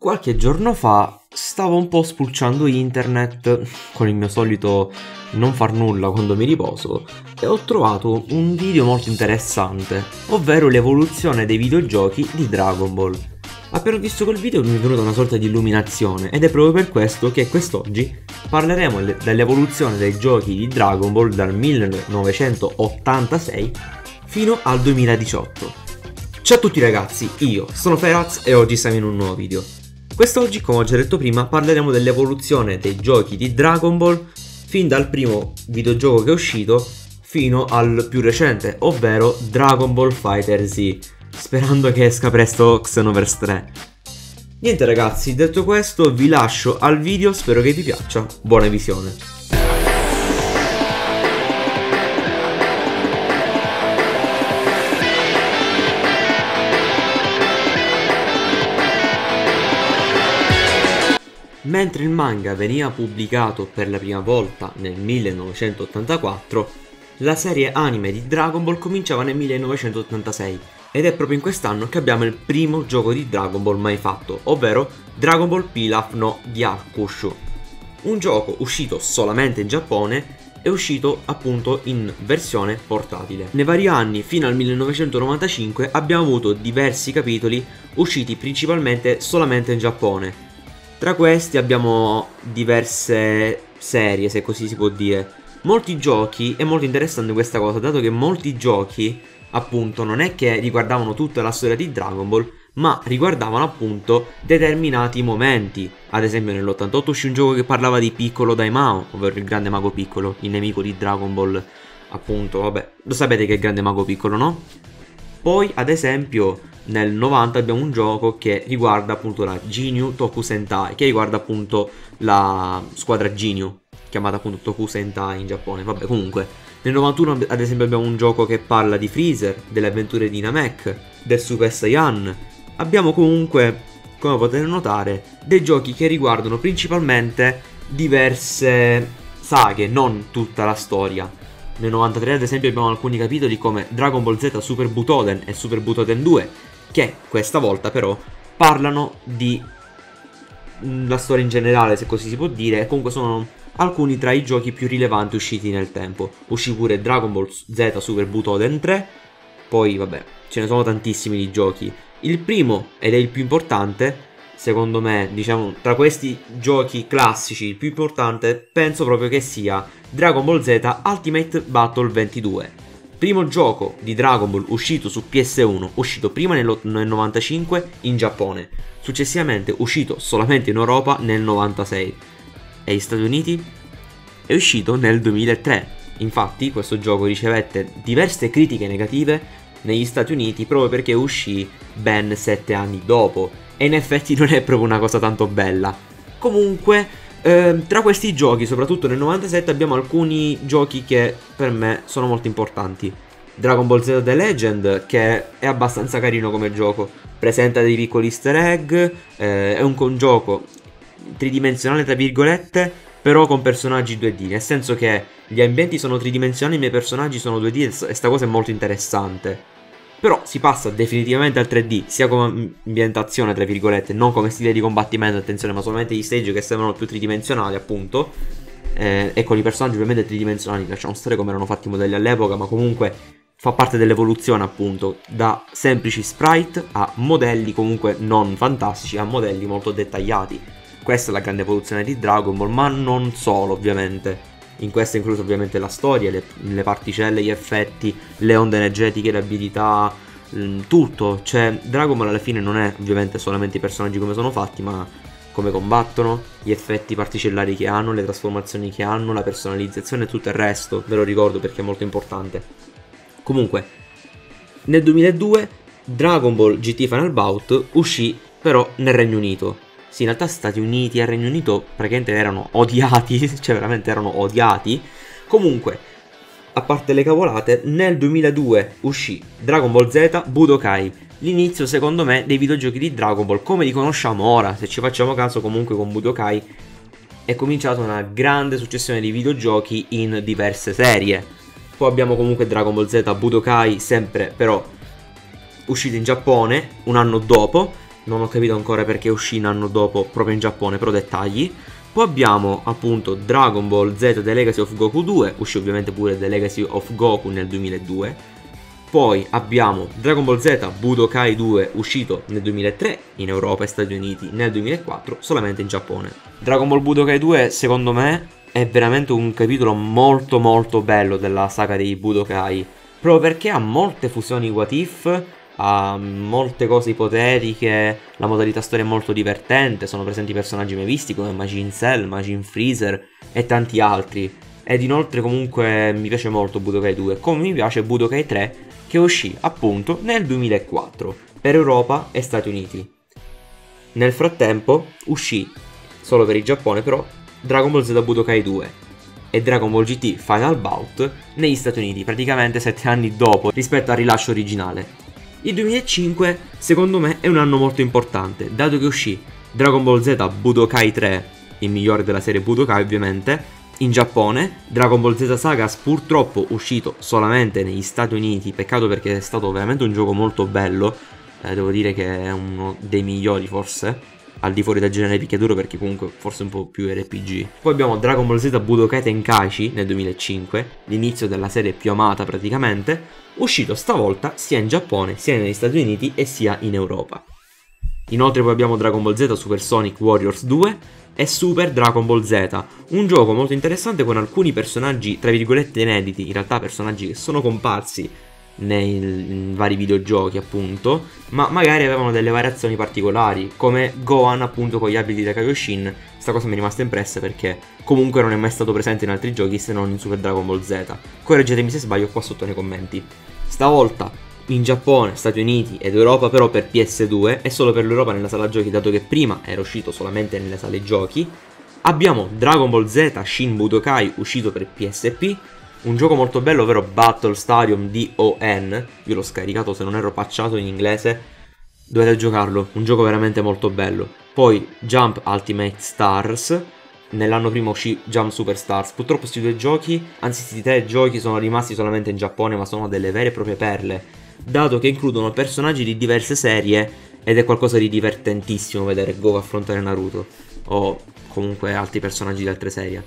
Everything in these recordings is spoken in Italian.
Qualche giorno fa stavo un po' spulciando internet con il mio solito non far nulla quando mi riposo e ho trovato un video molto interessante, ovvero l'evoluzione dei videogiochi di Dragon Ball. Appena ho visto quel video mi è venuta una sorta di illuminazione ed è proprio per questo che quest'oggi parleremo dell'evoluzione dei giochi di Dragon Ball dal 1986 fino al 2018. Ciao a tutti ragazzi, io sono Feraz e oggi siamo in un nuovo video. Quest'oggi, come ho già detto prima, parleremo dell'evoluzione dei giochi di Dragon Ball fin dal primo videogioco che è uscito fino al più recente, ovvero Dragon Ball FighterZ, sperando che esca presto Xenoverse 3. Niente ragazzi, detto questo vi lascio al video, spero che vi piaccia, buona visione. Mentre il manga veniva pubblicato per la prima volta nel 1984, la serie anime di Dragon Ball cominciava nel 1986 ed è proprio in quest'anno che abbiamo il primo gioco di Dragon Ball mai fatto, ovvero Dragon Ball Pilaf no Gyakushu, un gioco uscito solamente in Giappone e uscito appunto in versione portatile. Nei vari anni fino al 1995 abbiamo avuto diversi capitoli usciti principalmente solamente in Giappone. Tra questi abbiamo diverse serie, se così si può dire. Molti giochi, è molto interessante questa cosa, dato che molti giochi, appunto, non è che riguardavano tutta la storia di Dragon Ball, ma riguardavano appunto determinati momenti. Ad esempio nell'88 uscì un gioco che parlava di Piccolo Daimao, ovvero il grande mago piccolo, il nemico di Dragon Ball, appunto, vabbè, lo sapete che è il grande mago piccolo, no? Poi, ad esempio, nel 90 abbiamo un gioco che riguarda appunto la Ginyu Toku Sentai, che riguarda appunto la squadra Ginyu, chiamata appunto Toku Sentai in Giappone. Vabbè, comunque, nel 91 ad esempio abbiamo un gioco che parla di Freezer, delle avventure di Namek, del Super Saiyan. Abbiamo comunque, come potete notare, dei giochi che riguardano principalmente diverse saghe, non tutta la storia. Nel 93 ad esempio abbiamo alcuni capitoli come Dragon Ball Z Super Butoden e Super Butoden 2, che questa volta però parlano di la storia in generale, se così si può dire, e comunque sono alcuni tra i giochi più rilevanti usciti nel tempo. Uscì pure Dragon Ball Z Super Butoden 3, poi vabbè, ce ne sono tantissimi di giochi. Il primo, ed è il più importante, secondo me, diciamo, tra questi giochi classici, il più importante, penso proprio che sia Dragon Ball Z Ultimate Battle 22. Primo gioco di Dragon Ball uscito su PS1, uscito prima nel 95 in Giappone, successivamente uscito solamente in Europa nel 96 e negli Stati Uniti è uscito nel 2003. Infatti questo gioco ricevette diverse critiche negative negli Stati Uniti proprio perché uscì ben 7 anni dopo e in effetti non è proprio una cosa tanto bella. Comunque tra questi giochi, soprattutto nel 97, abbiamo alcuni giochi che per me sono molto importanti. Dragon Ball Z The Legend, che è abbastanza carino come gioco, presenta dei piccoli easter egg, è un gioco tridimensionale tra virgolette, però con personaggi 2D, nel senso che gli ambienti sono tridimensionali e i miei personaggi sono 2D e sta cosa è molto interessante. Però si passa definitivamente al 3D, sia come ambientazione, tra virgolette, non come stile di combattimento, attenzione, ma solamente gli stage che sembrano più tridimensionali, appunto. E con i personaggi ovviamente tridimensionali, lasciamo stare come erano fatti i modelli all'epoca, ma comunque fa parte dell'evoluzione, appunto, da semplici sprite a modelli comunque non fantastici, a modelli molto dettagliati. Questa è la grande evoluzione di Dragon Ball, ma non solo, ovviamente. In questo è incluso ovviamente la storia, le particelle, gli effetti, le onde energetiche, le abilità, tutto. Cioè Dragon Ball alla fine non è ovviamente solamente i personaggi come sono fatti, ma come combattono, gli effetti particellari che hanno, le trasformazioni che hanno, la personalizzazione e tutto il resto. Ve lo ricordo perché è molto importante. Comunque, nel 2002 Dragon Ball GT Final Bout uscì però nel Regno Unito. Sì, in realtà Stati Uniti e Regno Unito praticamente erano odiati, cioè veramente erano odiati. Comunque, a parte le cavolate, nel 2002 uscì Dragon Ball Z Budokai, l'inizio secondo me dei videogiochi di Dragon Ball come li conosciamo ora. Se ci facciamo caso, comunque con Budokai è cominciata una grande successione di videogiochi in diverse serie. Poi abbiamo comunque Dragon Ball Z Budokai, sempre però uscito in Giappone un anno dopo, non ho capito ancora perché uscì un anno dopo proprio in Giappone, però dettagli. Poi abbiamo appunto Dragon Ball Z The Legacy of Goku 2, uscì ovviamente pure The Legacy of Goku nel 2002. Poi abbiamo Dragon Ball Z Budokai 2, uscito nel 2003 in Europa e Stati Uniti, nel 2004 solamente in Giappone. Dragon Ball Budokai 2 secondo me è veramente un capitolo molto molto bello della saga dei Budokai, proprio perché ha molte fusioni what if, ha molte cose ipotetiche, la modalità storia è molto divertente, sono presenti personaggi mai visti come Majin Cell, Majin Freezer e tanti altri. Ed inoltre comunque mi piace molto Budokai 2, come mi piace Budokai 3 che uscì appunto nel 2004 per Europa e Stati Uniti. Nel frattempo uscì solo per il Giappone però Dragon Ball Z Budokai 2 e Dragon Ball GT Final Bout negli Stati Uniti, praticamente 7 anni dopo rispetto al rilascio originale. Il 2005 secondo me è un anno molto importante, dato che uscì Dragon Ball Z Budokai 3, il migliore della serie Budokai ovviamente, in Giappone, Dragon Ball Z Sagas purtroppo uscito solamente negli Stati Uniti, peccato perché è stato veramente un gioco molto bello, devo dire che è uno dei migliori forse, al di fuori del genere picchiaduro perché comunque forse un po' più RPG. Poi abbiamo Dragon Ball Z Budokai Tenkaichi nel 2005, l'inizio della serie più amata praticamente, uscito stavolta sia in Giappone, sia negli Stati Uniti e sia in Europa. Inoltre poi abbiamo Dragon Ball Z Super Sonic Warriors 2 e Super Dragon Ball Z, un gioco molto interessante con alcuni personaggi tra virgolette inediti, in realtà personaggi che sono comparsi nei vari videogiochi appunto, ma magari avevano delle variazioni particolari, come Gohan appunto con gli abiti da Kaioshin. Sta cosa mi è rimasta impressa perché comunque non è mai stato presente in altri giochi se non in Super Dragon Ball Z. Correggetemi se sbaglio qua sotto nei commenti. Stavolta in Giappone, Stati Uniti ed Europa però per PS2 e solo per l'Europa nella sala giochi, dato che prima era uscito solamente nelle sale giochi. Abbiamo Dragon Ball Z Shin Budokai uscito per PSP, un gioco molto bello, ovvero Battle Stadium DON. Io l'ho scaricato, se non ero patchato in inglese, dovete giocarlo, un gioco veramente molto bello. Poi Jump Ultimate Stars, nell'anno prima uscì Jump Super Stars. Purtroppo questi due giochi, anzi questi tre giochi, sono rimasti solamente in Giappone, ma sono delle vere e proprie perle, dato che includono personaggi di diverse serie ed è qualcosa di divertentissimo vedere Goku affrontare Naruto o comunque altri personaggi di altre serie.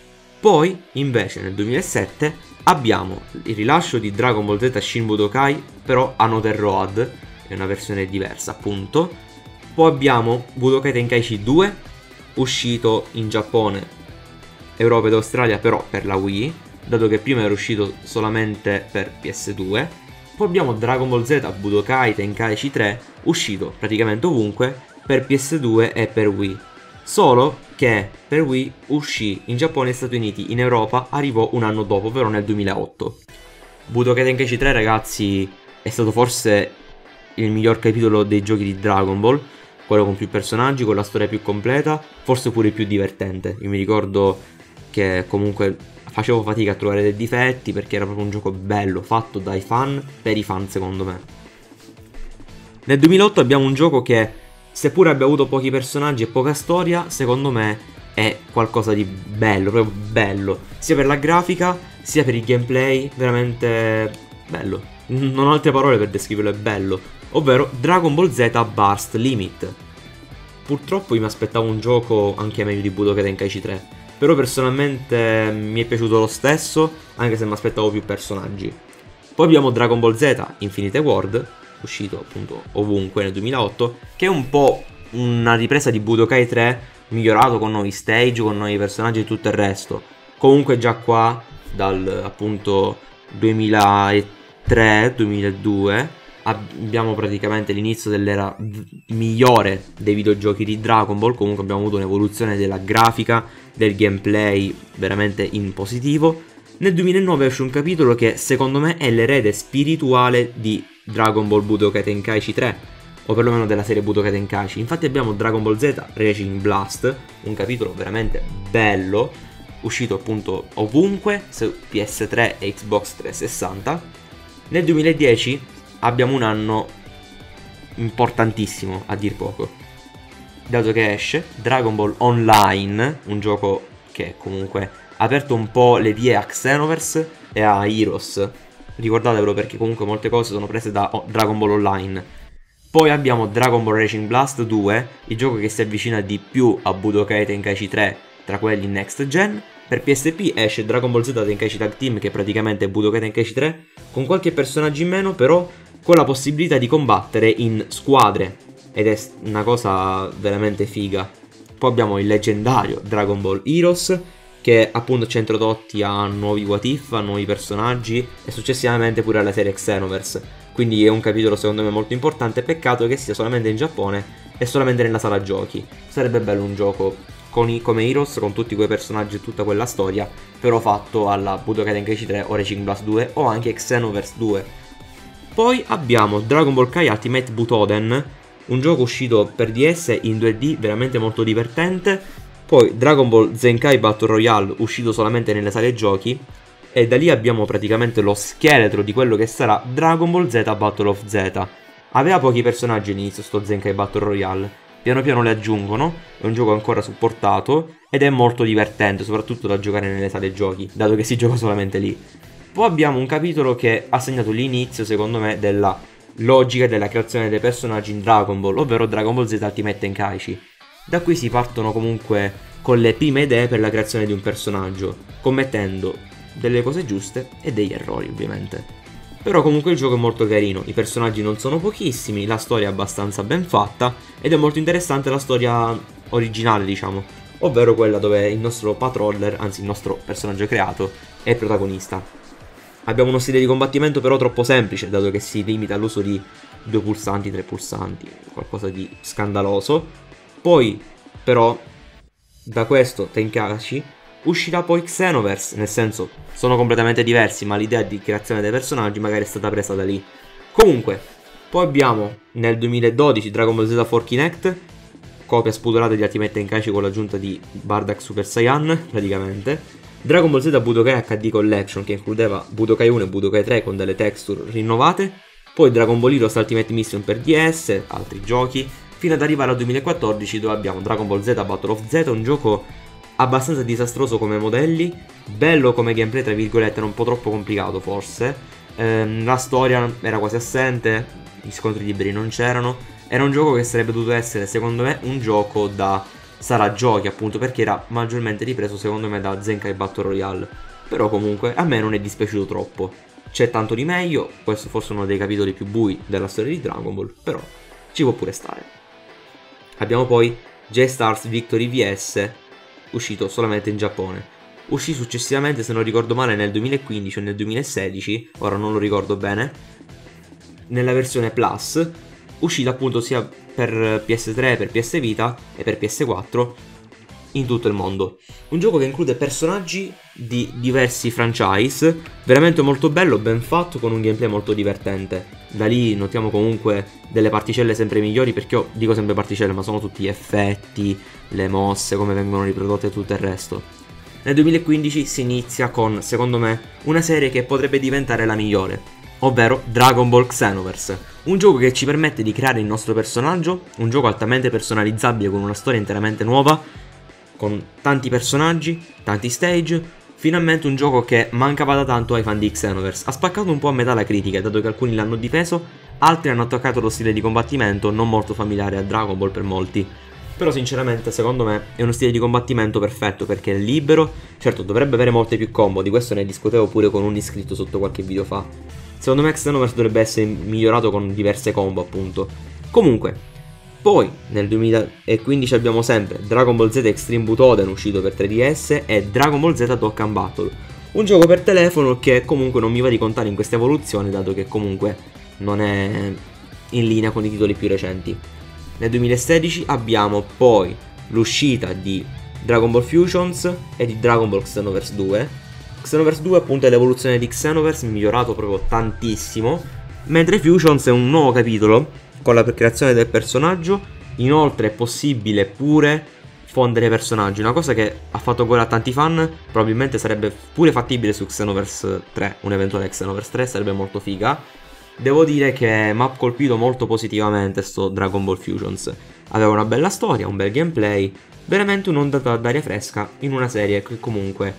Poi invece nel 2007 abbiamo il rilascio di Dragon Ball Z Shin Budokai, però Another Road, è una versione diversa appunto. Poi abbiamo Budokai Tenkaichi 2, uscito in Giappone, Europa ed Australia però per la Wii, dato che prima era uscito solamente per PS2. Poi abbiamo Dragon Ball Z Budokai Tenkaichi 3, uscito praticamente ovunque per PS2 e per Wii. Solo che per Wii uscì in Giappone e Stati Uniti, in Europa arrivò un anno dopo, ovvero nel 2008. Budokai Tenkaichi 3 ragazzi è stato forse il miglior capitolo dei giochi di Dragon Ball, quello con più personaggi, con la storia più completa, forse pure il più divertente. Io mi ricordo che comunque facevo fatica a trovare dei difetti perché era proprio un gioco bello, fatto dai fan, per i fan secondo me. Nel 2008 abbiamo un gioco che, seppure abbia avuto pochi personaggi e poca storia, secondo me è qualcosa di bello, proprio bello, sia per la grafica, sia per il gameplay, veramente bello. Non ho altre parole per descriverlo, è bello, ovvero Dragon Ball Z Burst Limit. Purtroppo io mi aspettavo un gioco anche meglio di Budokai Tenkaichi 3, però personalmente mi è piaciuto lo stesso, anche se mi aspettavo più personaggi. Poi abbiamo Dragon Ball Z Infinite World, uscito appunto ovunque nel 2008, che è un po' una ripresa di Budokai 3 migliorato con nuovi stage, con nuovi personaggi e tutto il resto. Comunque già qua dal appunto 2003-2002 abbiamo praticamente l'inizio dell'era migliore dei videogiochi di Dragon Ball. Comunque abbiamo avuto un'evoluzione della grafica, del gameplay veramente in positivo. Nel 2009 esce un capitolo che secondo me è l'erede spirituale di Dragon Ball Budokai Tenkaichi 3, o perlomeno della serie Budokai Tenkaichi. Infatti abbiamo Dragon Ball Z Raging Blast, un capitolo veramente bello, uscito appunto ovunque su PS3 e Xbox 360. Nel 2010 abbiamo un anno importantissimo a dir poco, dato che esce Dragon Ball Online, un gioco che comunque ha aperto un po' le vie a Xenoverse e a Heroes. Ricordatevelo perché comunque molte cose sono prese da Dragon Ball Online. Poi abbiamo Dragon Ball Racing Blast 2, il gioco che si avvicina di più a Budokai Tenkaichi 3 tra quelli next gen. Per PSP esce Dragon Ball Z Tenkaichi Tag Team, che praticamente è Budokai Tenkaichi 3, con qualche personaggio in meno, però con la possibilità di combattere in squadre, ed è una cosa veramente figa. Poi abbiamo il leggendario Dragon Ball Heroes, che appunto ci ha introdotti a nuovi What If, a nuovi personaggi e successivamente pure alla serie Xenoverse. Quindi è un capitolo secondo me molto importante, peccato che sia solamente in Giappone e solamente nella sala giochi. Sarebbe bello un gioco come Heroes, con tutti quei personaggi e tutta quella storia, però fatto alla Budokai Tenkaichi 3 o Racing Blast 2 o anche Xenoverse 2. Poi abbiamo Dragon Ball Kai Ultimate Butoden, un gioco uscito per DS in 2D veramente molto divertente. Poi Dragon Ball Zenkai Battle Royale, uscito solamente nelle sale giochi, e da lì abbiamo praticamente lo scheletro di quello che sarà Dragon Ball Z Battle of Z. Aveva pochi personaggi all'inizio sto Zenkai Battle Royale, piano piano li aggiungono, è un gioco ancora supportato ed è molto divertente, soprattutto da giocare nelle sale giochi, dato che si gioca solamente lì. Poi abbiamo un capitolo che ha segnato l'inizio, secondo me, della logica della creazione dei personaggi in Dragon Ball, ovvero Dragon Ball Z Ultimate Tenkaichi. Da qui si partono comunque con le prime idee per la creazione di un personaggio, commettendo delle cose giuste e degli errori ovviamente. Però comunque il gioco è molto carino, i personaggi non sono pochissimi, la storia è abbastanza ben fatta ed è molto interessante la storia originale, diciamo, ovvero quella dove il nostro patroller, anzi il nostro personaggio creato, è il protagonista. Abbiamo uno stile di combattimento però troppo semplice, dato che si limita all'uso di 2 pulsanti, 3 pulsanti, qualcosa di scandaloso. Poi però da questo Tenkaichi uscirà poi Xenoverse, nel senso sono completamente diversi, ma l'idea di creazione dei personaggi magari è stata presa da lì. Comunque, poi abbiamo nel 2012 Dragon Ball Z 4 Kinect, copia spudorata di Ultimate Tenkaichi con l'aggiunta di Bardock Super Saiyan, praticamente. Dragon Ball Z Budokai HD Collection, che includeva Budokai 1 e Budokai 3 con delle texture rinnovate. Poi Dragon Ball Heroes Ultimate Mission per DS, altri giochi, fino ad arrivare al 2014 dove abbiamo Dragon Ball Z Battle of Z, un gioco abbastanza disastroso come modelli, bello come gameplay tra virgolette, era un po' troppo complicato forse, la storia era quasi assente, gli scontri liberi non c'erano, era un gioco che sarebbe dovuto essere secondo me un gioco da sala giochi, appunto perché era maggiormente ripreso secondo me da Zenkai Battle Royale, però comunque a me non è dispiaciuto troppo, c'è tanto di meglio, questo forse è uno dei capitoli più bui della storia di Dragon Ball, però ci può pure stare. Abbiamo poi J-Stars Victory VS, uscito solamente in Giappone. Uscì successivamente, se non ricordo male, nel 2015 o nel 2016, ora non lo ricordo bene, nella versione Plus, uscita appunto sia per PS3, per PS Vita e per PS4 in tutto il mondo. Un gioco che include personaggi di diversi franchise, veramente molto bello, ben fatto, con un gameplay molto divertente. Da lì notiamo comunque delle particelle sempre migliori, perché io dico sempre particelle, ma sono tutti gli effetti, le mosse, come vengono riprodotte e tutto il resto. Nel 2015 si inizia con, secondo me, una serie che potrebbe diventare la migliore, ovvero Dragon Ball Xenoverse, un gioco che ci permette di creare il nostro personaggio, un gioco altamente personalizzabile con una storia interamente nuova, con tanti personaggi, tanti stage. Finalmente un gioco che mancava da tanto ai fan di Xenoverse. Ha spaccato un po' a metà la critica, dato che alcuni l'hanno difeso, altri hanno attaccato lo stile di combattimento non molto familiare a Dragon Ball per molti. Però sinceramente secondo me è uno stile di combattimento perfetto, perché è libero. Certo, dovrebbe avere molte più combo, di questo ne discutevo pure con un iscritto sotto qualche video fa. Secondo me Xenoverse dovrebbe essere migliorato con diverse combo, appunto. Comunque, poi nel 2015 abbiamo sempre Dragon Ball Z Extreme Butoden, uscito per 3DS, e Dragon Ball Z Dokkan Battle, un gioco per telefono che comunque non mi va di contare in questa evoluzione, dato che comunque non è in linea con i titoli più recenti. Nel 2016 abbiamo poi l'uscita di Dragon Ball Fusions e di Dragon Ball Xenoverse 2. Xenoverse 2 appunto è l'evoluzione di Xenoverse, migliorato proprio tantissimo, mentre Fusions è un nuovo capitolo con la creazione del personaggio. Inoltre è possibile pure fondere personaggi, una cosa che ha fatto gola a tanti fan. Probabilmente sarebbe pure fattibile su Xenoverse 3, un eventuale Xenoverse 3 sarebbe molto figa. Devo dire che mi ha colpito molto positivamente sto Dragon Ball Fusions, aveva una bella storia, un bel gameplay, veramente un'ondata d'aria fresca in una serie che comunque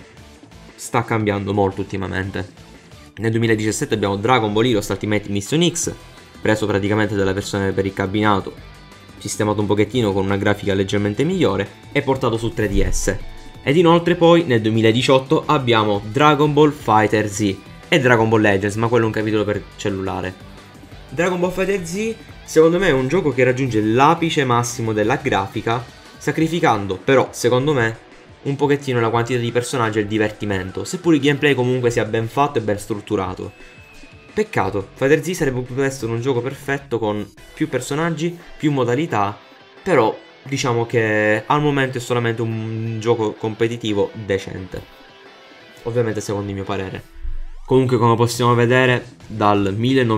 sta cambiando molto ultimamente. Nel 2017 abbiamo Dragon Ball Heroes Ultimate Mission X, preso praticamente dalla versione per il cabinato, sistemato un pochettino con una grafica leggermente migliore e portato su 3DS. Ed inoltre poi nel 2018 abbiamo Dragon Ball FighterZ e Dragon Ball Legends, ma quello è un capitolo per cellulare. Dragon Ball FighterZ secondo me è un gioco che raggiunge l'apice massimo della grafica, sacrificando però secondo me un pochettino la quantità di personaggi e il divertimento, seppur il gameplay comunque sia ben fatto e ben strutturato. Peccato, FighterZ sarebbe potuto essere un gioco perfetto con più personaggi, più modalità, però diciamo che al momento è solamente un gioco competitivo decente. Ovviamente secondo il mio parere. Comunque come possiamo vedere dal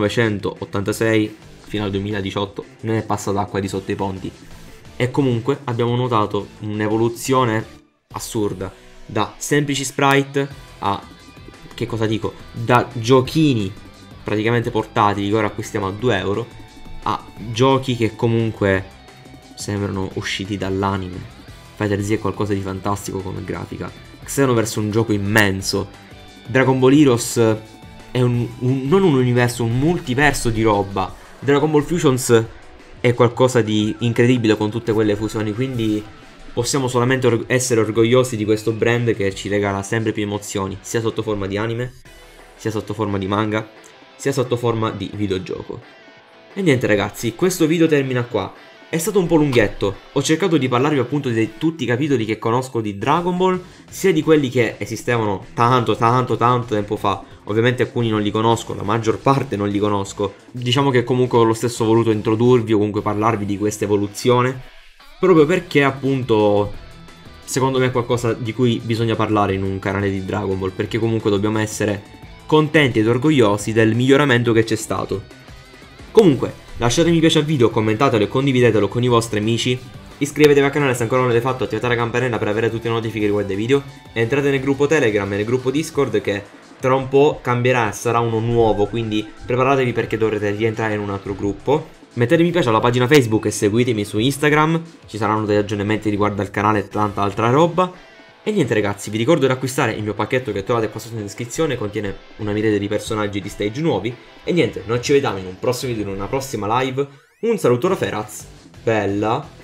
1986 fino al 2018 non è passata acqua di sotto i ponti. E comunque abbiamo notato un'evoluzione assurda, da semplici sprite a, che cosa dico, da giochini praticamente portatili che ora acquistiamo a 2 euro, a giochi che comunque sembrano usciti dall'anime. FighterZ è qualcosa di fantastico come grafica, Xenoverse è un gioco immenso, Dragon Ball Heroes è non un universo, un multiverso di roba, Dragon Ball Fusions è qualcosa di incredibile con tutte quelle fusioni, quindi possiamo solamente essere orgogliosi di questo brand che ci regala sempre più emozioni, sia sotto forma di anime, sia sotto forma di manga, sia sotto forma di videogioco. E niente ragazzi, questo video termina qua. È stato un po' lunghetto, ho cercato di parlarvi appunto di tutti i capitoli che conosco di Dragon Ball, sia di quelli che esistevano tanto tempo fa. Ovviamente alcuni non li conosco, la maggior parte non li conosco. Diciamo che comunque ho lo stesso voluto introdurvi o comunque parlarvi di questa evoluzione, proprio perché appunto secondo me è qualcosa di cui bisogna parlare in un canale di Dragon Ball, perché comunque dobbiamo essere contenti ed orgogliosi del miglioramento che c'è stato. Comunque, lasciate mi piace al video, commentatelo e condividetelo con i vostri amici. Iscrivetevi al canale se ancora non l'avete fatto, attivate la campanella per avere tutte le notifiche riguardo ai video. E entrate nel gruppo Telegram e nel gruppo Discord che tra un po' cambierà, sarà uno nuovo, quindi preparatevi perché dovrete rientrare in un altro gruppo. Mettete mi piace alla pagina Facebook e seguitemi su Instagram, ci saranno degli aggiornamenti riguardo al canale e tanta altra roba. E niente ragazzi, vi ricordo di acquistare il mio pacchetto che trovate qua sotto in descrizione, contiene una miriade di personaggi di stage nuovi. E niente, noi ci vediamo in un prossimo video, in una prossima live. Un saluto da Feraz, bella!